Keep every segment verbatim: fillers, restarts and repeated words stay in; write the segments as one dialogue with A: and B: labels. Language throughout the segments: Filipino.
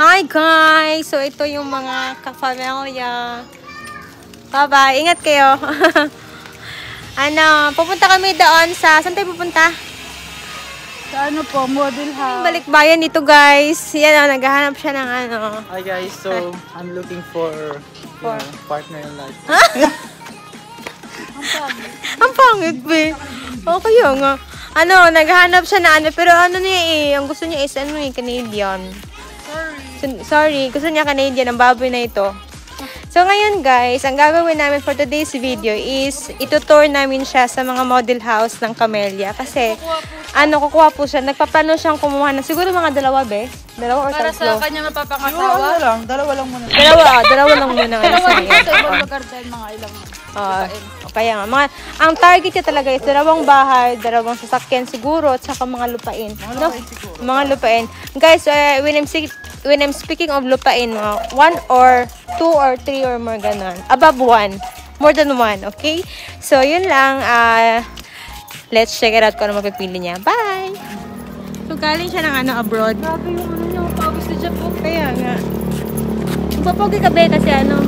A: Hi guys! So ito yung mga ka-familia. Bye-bye. Ingat kayo. Ano, pupunta kami doon sa... Saan tayo pupunta?
B: Sa ano po, model house.
A: Balikbayan dito guys. Yan o, naghahanap siya ng ano.
C: Hi guys, so I'm looking for, for? You know, partner in life.
B: Ang pangit.
A: Ang pangit, be. O, kaya nga. Ano, naghahanap siya na ano, pero ano niya eh, ang gusto niya is ano eh, Canadian.
B: Sorry.
A: Sorry, gusto niya Canadian, ang baboy na ito. So, ngayon guys, ang gagawin namin for today's video is itutour namin siya sa mga model house ng Camellia. Kasi, ano, kukuha po siya. Nagpaplano siyang kumuha ng siguro mga dalawa, be? Dalawa or
B: Para
A: tatlo?
B: sa kanya mapapangasawa?
C: Ano lang, dalawa lang muna.
A: Dalawa, ah, dalawa lang muna.
B: Dalawa lang sa ibang lugar dahil mga ilang
A: Uh, kaya nga, mga, ang target niya talaga is dalawang bahay, dalawang sasakyan siguro, at saka mga lupain.
C: Mga
A: No?
C: lupain siguro.
A: Mga lupain. Guys, uh, when, I'm when I'm speaking of lupain, mga one or two or three or more ganon. Above one. More than one, okay? So, yun lang. Uh, let's check it out kung ano mapipili niya. Bye! So, galing siya ng ano, abroad.
B: Grabe yung ano niya, pawis na dyan po.
A: Kaya nga. Magpapogi ka ba kasi ano?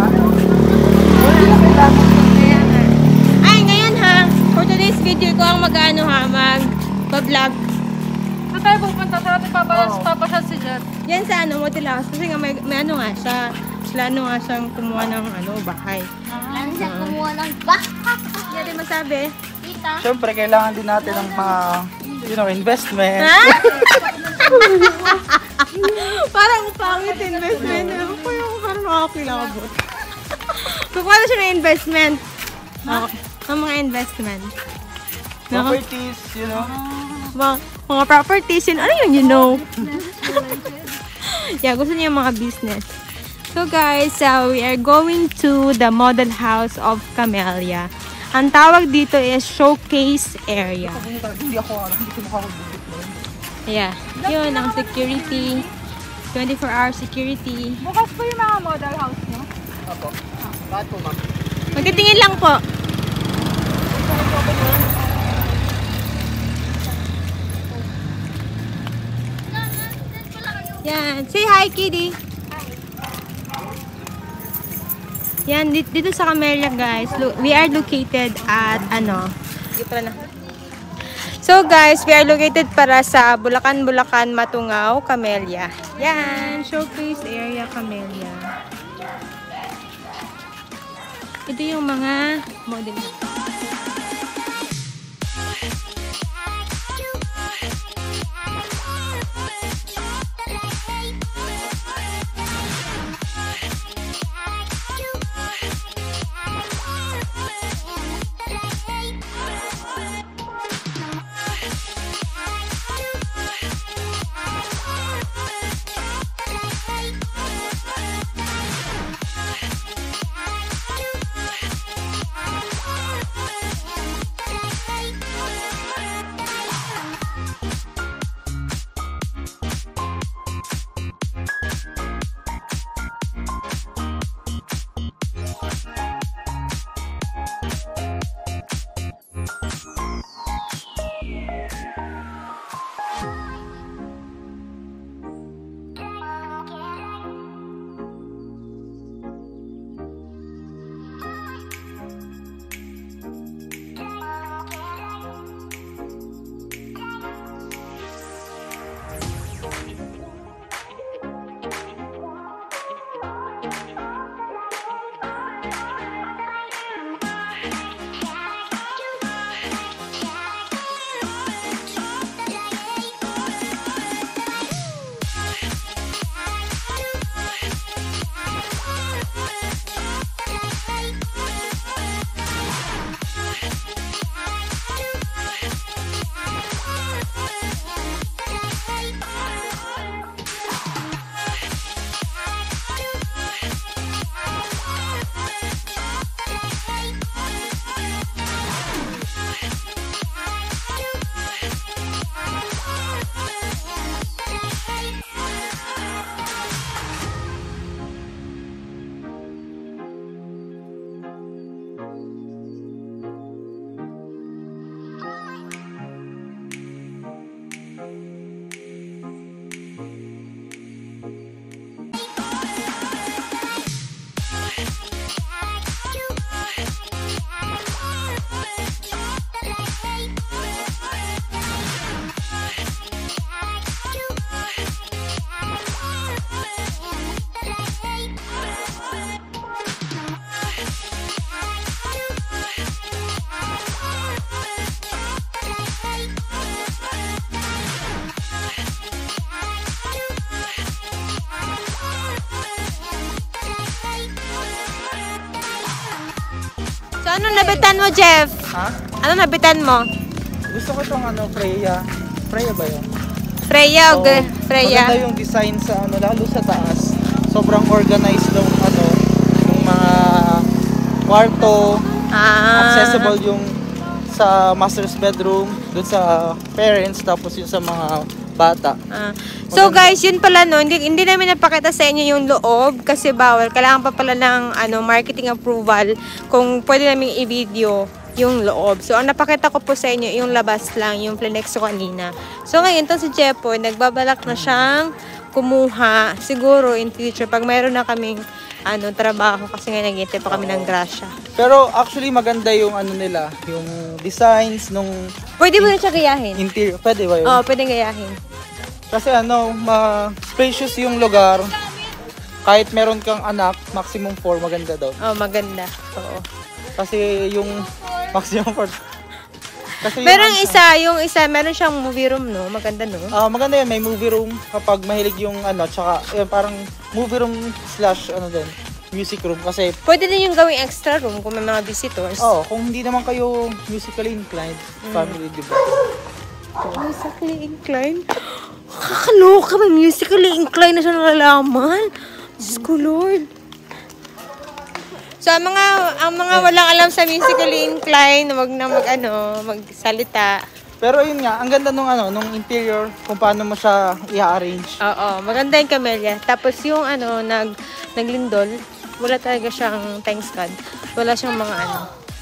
A: Kaya nga. Ay, ngayon ha, for today's video ko ang mag-ano ha, mag-vlog.
B: Saan tayo pupunta? Saan natin papasyal si Jeff?
A: Yan sa ano, model house. Kasi nga may, may ano nga siya. Plano nga siyang kumuha ng ano, bahay.
D: Plano siyang kumuha ng bahay.
A: Yan din masabi.
D: Tita.
C: Siyempre, kailangan din natin ng mga, you know, investment.
A: Ha? Parang pangit investment. Ano ko yung parang nakakilabot. Kukuha na siya ng investment. Huh? Ang mga investment.
C: Properties, you know.
A: Mga, mga properties yun. Ano yun, you know? Yeah, gusto niya yung mga business. So guys, uh, we are going to the model house of Camellia. Ang tawag dito is showcase area.
C: Hindi ako, hindi ko makakabubit mo.
A: Yeah, yun ang security. twenty-four hour security.
B: Bukas po yung mga model house niyo?
C: Ako. Bakit po, ma'am?
A: Magtitingin lang po. Yan. Say hi, Kitty. Yan, dito, dito sa Camellia, guys. We are located at, ano, dito na. So, guys, we are located para sa Bulacan, Bulacan, Matungaw, Camellia. Yan, showcase area, Camellia. Ito yung mga model. ano nabitan mo, Jeff?
C: Ha?
A: Ano nabitan mo?
C: Gusto ko itong ano, Freya. Freya ba yun?
A: Freya o
C: So,
A: G- Freya?
C: Maganda yung design sa ano, lalo sa taas. Sobrang organized ng ano, yung mga kwarto.
A: Ah.
C: Accessible yung sa master's bedroom, dun sa parents, tapos yung sa mga bata.
A: Ah. So guys, yun pala no, hindi, hindi namin napakita sa inyo yung loob kasi bawal. Kailangan pa pala ng ano, marketing approval kung pwede namin i-video yung loob. So ang napakita ko po sa inyo yung labas lang, yung flenex ko kanina. So ngayon to si Jepo, nagbabalak na siyang kumuha siguro in future pag mayroon na kaming ano trabaho kasi nga nag-iintay pa kami ng grasya.
C: Pero actually maganda yung ano nila, yung designs nung
A: Pwede mo na siya gayahin.
C: interior. Pwede ba yun?
A: Oo, pwede gayahin.
C: Kasi ano, ma spacious yung lugar. Kahit meron kang anak, maximum four, maganda daw.
A: Oh, maganda. Oo.
C: Kasi yung maximum four. Kasi
A: Pero ang
C: yung,
A: isa, yung isa, meron siyang movie room, no? Maganda, no?
C: Ah, maganda yan, may movie room kapag mahilig yung ano, tsaka eh, parang movie room slash ano din, music room kasi
A: Pwede din yung gawing extra room kung may mga visitors.
C: oh, kung hindi naman kayo musically inclined family, di ba?
A: Musically inclined? Kakaloka ba? Musically inclined na siya nalalaman? Diyos ko, Lord. So, ang mga, ang mga walang alam sa musically inclined, wag na mag, ano, magsalita.
C: Pero yun nga, ang ganda nung ano, nung interior, kung paano mo siya i-arrange.
A: Oo, maganda yung camellia. Tapos yung ano, nag, naglindol, wala talaga siyang thanks God. Wala siyang mga ano.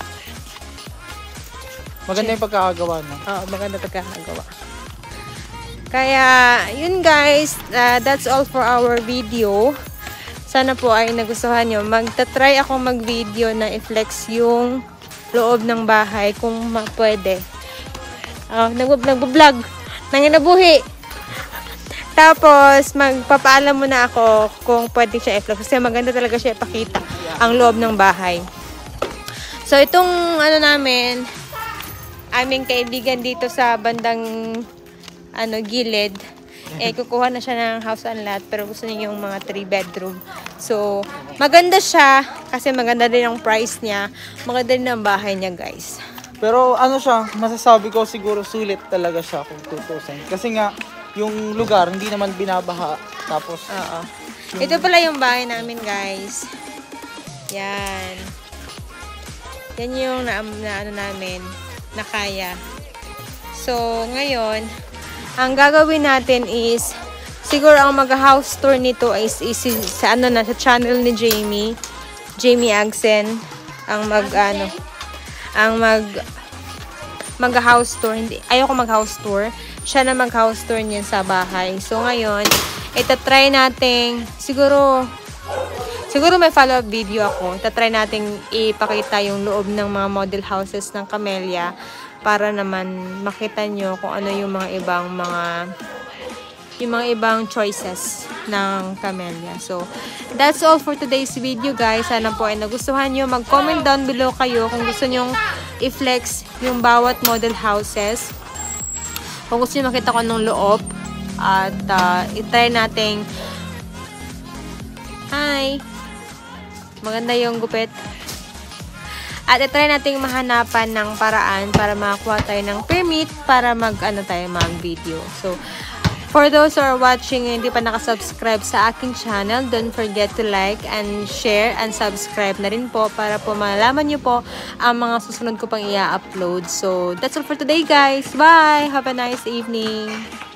C: Maganda yung pagkakagawa, no?
A: Oo, maganda pagkakagawa. Kaya, yun guys, uh, that's all for our video. Sana po ay nagustuhan nyo. Magta-try ako mag-video na i-flex yung loob ng bahay kung pwede. Oh, nagbo-vlog. Nanginabuhi. Tapos, magpapaalam muna ako kung pwede siya i-flex. Kasi maganda talaga siya ipakita ang loob ng bahay. So, itong ano namin, aming kaibigan dito sa bandang ano gilid, eh kukuha na siya ng house and lot pero gusto niya yung mga three bedroom. So, maganda siya kasi maganda din ang price niya. Maganda din ang bahay niya, guys.
C: Pero ano siya, masasabi ko siguro sulit talaga siya kung tutusin. Kasi nga, yung lugar hindi naman binabaha. Tapos,
A: Oo. Ito pala yung bahay namin, guys. Yan. Yan yung na, na ano namin, na kaya. So, ngayon, ang gagawin natin is, siguro ang mag-house tour nito is, is, is sa ano na, sa channel ni Jamie. Jamie Agsen. Ang mag, ano, ang mag, mag-house tour. Hindi, ayoko mag-house tour. Siya na mag-house tour niyan sa bahay. So, ngayon, itatry natin, siguro, siguro may follow-up video ako. Itatry natin ipakita yung loob ng mga model houses ng Camellia para naman makita nyo kung ano yung mga ibang mga yung mga ibang choices ng Camellia. So, that's all for today's video, guys. Sana po ay nagustuhan nyo. Mag-comment down below kayo kung gusto nyong i-flex yung bawat model houses. Kung gusto nyo makita ko anong loob. At uh, itry nating hi! Maganda yung gupit. At itry nating mahanapan ng paraan para makakuha tayo ng permit para mag, ano tayo, mag-video. So, for those who are watching and hindi pa nakasubscribe sa aking channel, don't forget to like and share and subscribe na rin po para po malaman nyo po ang mga susunod ko pang i-upload. So, that's all for today, guys. Bye! Have a nice evening!